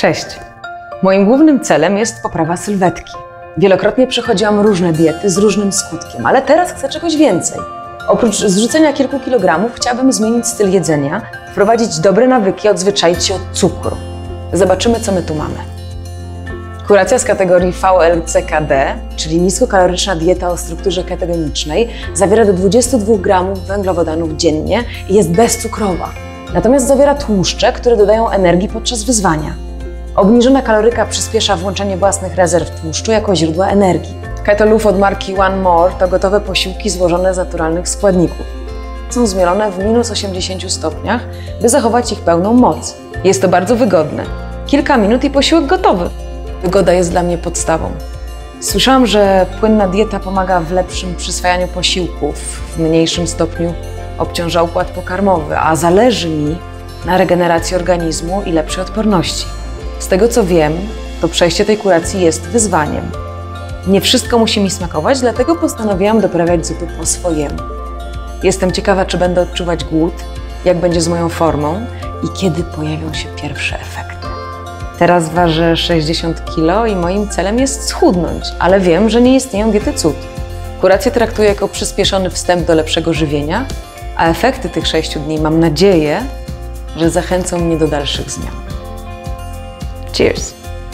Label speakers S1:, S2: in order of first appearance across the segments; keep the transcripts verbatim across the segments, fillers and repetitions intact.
S1: Cześć! Moim głównym celem jest poprawa sylwetki. Wielokrotnie przechodziłam różne diety z różnym skutkiem, ale teraz chcę czegoś więcej. Oprócz zrzucenia kilku kilogramów chciałabym zmienić styl jedzenia, wprowadzić dobre nawyki, odzwyczaić się od cukru. Zobaczymy, co my tu mamy. Kuracja z kategorii V L C K D, czyli niskokaloryczna dieta o strukturze ketogenicznej, zawiera do dwudziestu dwóch gramów węglowodanów dziennie i jest bezcukrowa. Natomiast zawiera tłuszcze, które dodają energii podczas wyzwania. Obniżona kaloryka przyspiesza włączenie własnych rezerw tłuszczu jako źródła energii. Keto Loaf od marki One More to gotowe posiłki złożone z naturalnych składników. Są zmielone w minus osiemdziesięciu stopniach, by zachować ich pełną moc. Jest to bardzo wygodne. Kilka minut i posiłek gotowy. Wygoda jest dla mnie podstawą. Słyszałam, że płynna dieta pomaga w lepszym przyswajaniu posiłków, w mniejszym stopniu obciąża układ pokarmowy, a zależy mi na regeneracji organizmu i lepszej odporności. Z tego co wiem, to przejście tej kuracji jest wyzwaniem. Nie wszystko musi mi smakować, dlatego postanowiłam doprawiać zupy po swojemu. Jestem ciekawa, czy będę odczuwać głód, jak będzie z moją formą i kiedy pojawią się pierwsze efekty. Teraz ważę sześćdziesiąt kilo i moim celem jest schudnąć, ale wiem, że nie istnieją diety cud. Kurację traktuję jako przyspieszony wstęp do lepszego żywienia, a efekty tych sześciu dni mam nadzieję, że zachęcą mnie do dalszych zmian. Cheers!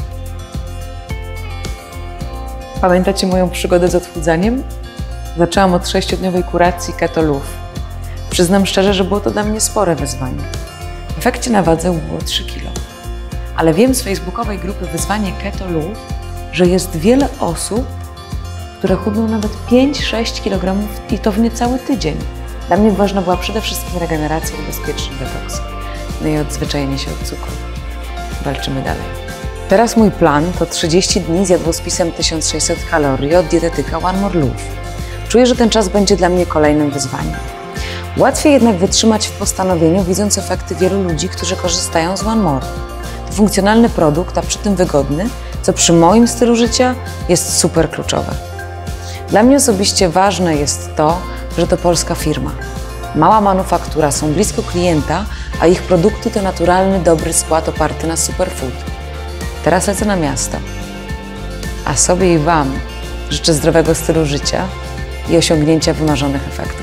S1: Pamiętacie moją przygodę z odchudzaniem? Zaczęłam od sześciodniowej kuracji Keto Loaf. Przyznam szczerze, że było to dla mnie spore wyzwanie. W efekcie na wadze było trzy kilo. Ale wiem z facebookowej grupy Wyzwanie Keto Loaf, że jest wiele osób, które chudną nawet pięć sześć kilogramów i to w niecały tydzień. Dla mnie ważna była przede wszystkim regeneracja i bezpieczny detoks. No i odzwyczajenie się od cukru. Walczymy dalej. Teraz mój plan to trzydzieści dni z jadłospisem tysiąc sześćset kalorii od dietetyka One More Loaf. Czuję, że ten czas będzie dla mnie kolejnym wyzwaniem. Łatwiej jednak wytrzymać w postanowieniu, widząc efekty wielu ludzi, którzy korzystają z One More. To funkcjonalny produkt, a przy tym wygodny, co przy moim stylu życia jest super kluczowe. Dla mnie osobiście ważne jest to, że to polska firma. Mała manufaktura, są blisko klienta, a ich produkty to naturalny, dobry skład oparty na superfood. Teraz lecę na miasto. A sobie i Wam życzę zdrowego stylu życia i osiągnięcia wymarzonych efektów.